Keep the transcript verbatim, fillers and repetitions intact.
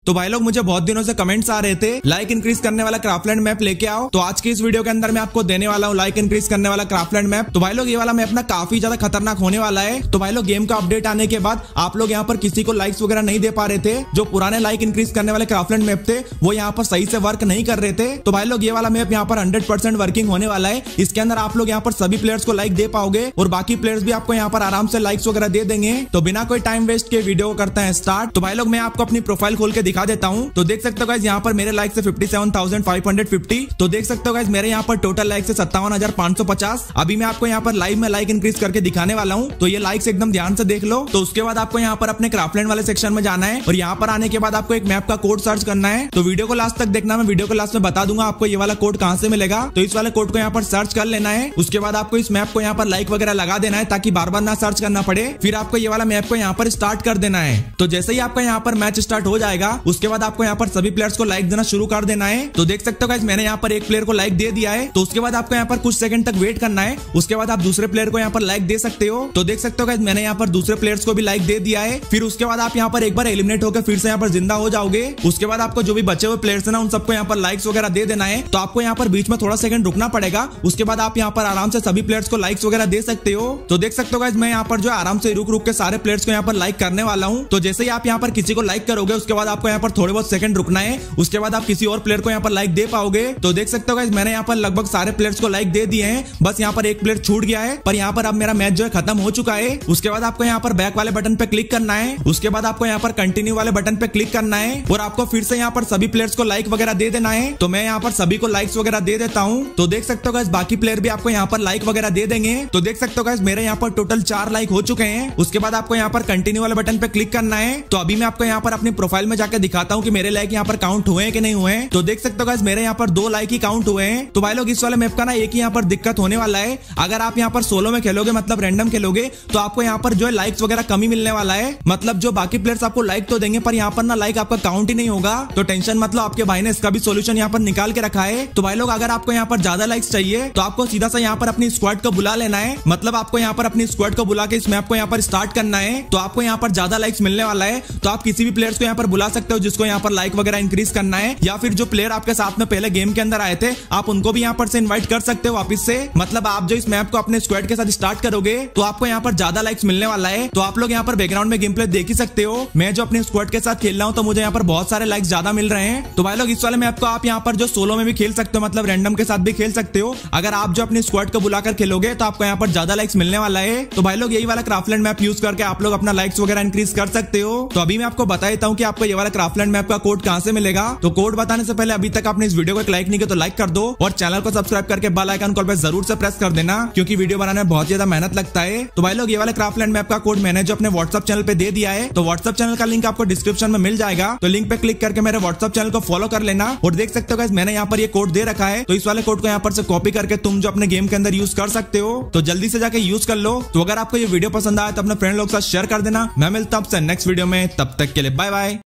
तो भाई लोग मुझे बहुत दिनों से कमेंट्स आ रहे थे लाइक इंक्रीज करने वाला क्राफ्टलैंड मैप लेके आओ। तो आज की इस वीडियो के अंदर मैं आपको देने वाला हूँ लाइक इंक्रीज करने वाला क्राफ्टलैंड मैप। तो भाई लोग ये वाला मैप ना काफी ज्यादा खतरनाक होने वाला है। तो भाई लोग गेम का अपडेट आने के बाद आप लोग यहाँ पर किसी को लाइक्स वगैरह नहीं दे पा रहे थे। जो पुराने लाइक इंक्रीज करने वाले क्राफ्टलैंड मैप थे वो यहाँ पर सही से वर्क नहीं कर रहे थे। तो भाई लोग ये वाला मैप यहाँ पर हंड्रेड परसेंट वर्किंग होने वाला है। इसके अंदर आप लोग यहाँ पर सभी प्लेयर्स को लाइक दे पाओगे और बाकी प्लेयर्स भी आपको यहाँ पर आराम से लाइक्स वगैरह दे देंगे। तो बिना कोई टाइम वेस्ट के वीडियो को करते हैं स्टार्ट। तो भाई लोग मैं आपको अपनी प्रोफाइल खोल के दिखा देता हूँ। तो देख सकते हो गाइस यहाँ पर मेरे लाइक से fifty seven thousand five hundred fifty. तो देख सकते हो गाइस मेरे यहाँ पर टोटल लाइक से सत्तावन हजार पांच सौ पचास। अभी मैं आपको यहाँ पर लाइव में लाइक इंक्रीज करके दिखाने वाला हूँ। तो ये लाइक्स एकदम ध्यान से देख लो। तो उसके बाद आपको यहाँ पर अपने क्राफ्टलैंड वाले सेक्शन में जाना है और यहाँ पर आने के बाद आपको एक मैप का कोड सर्च करना है। तो वीडियो को लास्ट तक देखना, मैं वीडियो को लास्ट में बता दूंगा आपको ये वाला कोड कहाँ से मिलेगा। तो इस वाले कोड को यहाँ पर सर्च कर लेना है। उसके बाद आपको इस मैप को यहाँ पर लाइक वगैरह लगा देना है ताकि बार बार ना सर्च करना पड़े। फिर आपको ये वाला मैप को यहाँ पर स्टार्ट कर देना है। तो जैसे ही आपका यहाँ पर मैच स्टार्ट हो जाएगा उसके बाद आपको यहाँ पर सभी प्लेयर्स को लाइक देना शुरू कर देना है। तो देख सकते हो गाइस मैंने यहाँ पर एक प्लेयर को लाइक दे दिया है। तो उसके बाद आपको यहाँ पर कुछ सेकंड तक वेट करना है। उसके बाद आप दूसरे प्लेयर को यहाँ पर लाइक दे सकते हो। तो देख सकते हो गाइस मैंने यहाँ पर दूसरे प्लेयर्स को भी लाइक दे दिया है। फिर उसके बाद आप यहाँ पर एक बार एलिमिनेट होकर फिर से यहाँ पर जिंदा हो जाओगे। उसके बाद आपको जो भी बचे हुए प्लेयर्स है ना उन सबको यहाँ पर लाइक्स वगैरह दे देना है। तो आपको यहाँ पर बीच में थोड़ा सेकंड रुकना पड़ेगा। उसके बाद आप यहाँ पर आराम से सभी प्लेयर्स को लाइक्स वगैरह दे सकते हो। तो देख सकते हो गाइस मैं यहाँ पर जो आराम से रुक रुक के सारे प्लेयर्स को यहाँ पर लाइक करने वाला हूँ। तो जैसे ही आप यहाँ पर किसी को लाइक करोगे उसके बाद आपको यहाँ पर थोड़े बहुत सेकंड रुकना है। उसके बाद आप किसी और प्लेयर को यहाँ पर लाइक दे पाओगे। तो देख सकते हो गाइस मैंने यहाँ पर लगभग सारे प्लेयर्स को लाइक दे दिए हैं। बस यहाँ पर एक प्लेयर छूट गया है पर यहाँ पर अब मेरा मैच जो है खत्म हो चुका है। उसके बाद आपको यहाँ पर बैक वाले बटन पे क्लिक करना है। उसके बाद आपको यहाँ पर कंटिन्यू वाले बटन पे क्लिक करना है और आपको फिर से यहाँ पर सभी प्लेयर्स को लाइक वगैरह दे देना है। तो मैं यहाँ पर सभी को लाइक्स वगैरह दे देता हूँ। तो देख सकते हो गाइस बाकी प्लेयर भी आपको यहाँ पर लाइक वगैरह दे देंगे। तो देख सकते हो गाइस मेरे यहाँ पर टोटल चार लाइक हो चुके हैं। उसके बाद आपको यहाँ पर कंटिन्यू वाले बटन पे क्लिक करना है। तो अभी मैं आपको यहाँ पर अपनी प्रोफाइल में जाकर दिखाता हूँ कि मेरे लाइक यहाँ पर काउंट हुए हैं कि नहीं हुए हैं। तो देख सकते हो गाइस मेरे यहाँ पर दो लाइक ही काउंट हुए हैं। तो भाई लोग इस वाले मैप का ना एक ही यहाँ पर दिक्कत होने वाला है। अगर आप यहाँ पर सोलो में खेलोगे मतलब रैंडम खेलोगे तो आपको यहाँ पर जो है लाइक्स वगैरह कमी मिलने वाला है। मतलब जो बाकी प्लेयर्स आपको लाइक तो देंगे पर यहाँ पर ना लाइक आपका काउंट ही नहीं होगा। तो टेंशन मतलब आपके भाई ने इसका भी सोल्यूशन यहाँ पर निकाल के रखा है। तो भाई लोग अगर आपको यहाँ पर ज्यादा लाइक्स चाहिए तो आपको सीधा सा यहाँ पर अपनी स्क्वाड को बुला लेना है। मतलब आपको यहाँ पर अपनी स्क्वाड को बुला के इस मैप को यहाँ पर स्टार्ट करना है। तो आपको यहाँ पर ज्यादा लाइक्स मिलने वाला है। तो आप किसी भी प्लेयर्स को यहाँ पर बुला सकते हो जिसको यहाँ पर लाइक वगैरह इंक्रीज करना है, या फिर जो प्लेयर आपके साथ में पहले गेम के अंदर आए थे आप उनको भी यहाँ पर से इनवाइट कर सकते हो वापस से। मतलब आप जो इस मैप को अपने स्क्वाड के साथ स्टार्ट करोगे तो आपको यहाँ पर ज्यादा लाइक्स मिलने वाला है। तो आप लोग यहाँ पर बैकग्राउंड में गेम प्ले देख ही सकते हो। मैं जो अपने स्क्वाड के साथ खेल रहा हूँ तो मुझे यहाँ पर बहुत सारे लाइक्स ज्यादा मिल रहे हैं। तो भाई लोग इस वाले मैप को आप यहाँ पर जो सोलो में भी खेल सकते हो मतलब रैंडम के साथ भी खेल सकते हो। अगर आप जो अपनी स्क्वाड को बुलाकर खेलोगे तो आपको यहाँ पर ज्यादा लाइक्स मिलने वाला है। तो भाई लोग यही वाला क्राफ्टलैंड मैप यूज करके आप लोग अपना लाइक्स वगैरह इंक्रीज कर सकते हो। तो अभी मैं आपको बता देता हूँ कि आपको ये वाला क्राफ्टलैंड मैप का कोड कहाँ से मिलेगा। तो कोड बताने से पहले अभी तक आपने इस वीडियो को एक लाइक नहीं किया तो लाइक कर दो और चैनल को सब्सक्राइब करके बेल आइकन कॉल पे जरूर से प्रेस कर देना क्योंकि वीडियो बनाने में बहुत ज्यादा मेहनत लगता है। तो भाई लोग ये वाले क्राफ्टलैंड मैप का कोड मैंने जो अपने व्हाट्सएप चैनल पे दे दिया है। तो व्हाट्सएप चैनल का लिंक आपको डिस्क्रिप्शन में मिल जाएगा। तो लिंक पे क्लिक करके मेरे व्हाट्सएप चैनल को फॉलो कर लेना। और देख सकते हो गाइस मैंने यहाँ पर ये कोड दे रखा है। तो इस वाले कोड को यहाँ पर से कॉपी करके तुम जो अपने गेम के अंदर यूज कर सकते हो। तो जल्दी से जाके यूज कर लो। तो अगर आपको ये वीडियो पसंद आया तो अपने फ्रेंड लोग के साथ शेयर कर देना। मैं मिलता हूँ आपसे नेक्स्ट वीडियो में, तब तक के लिए बाय बाय।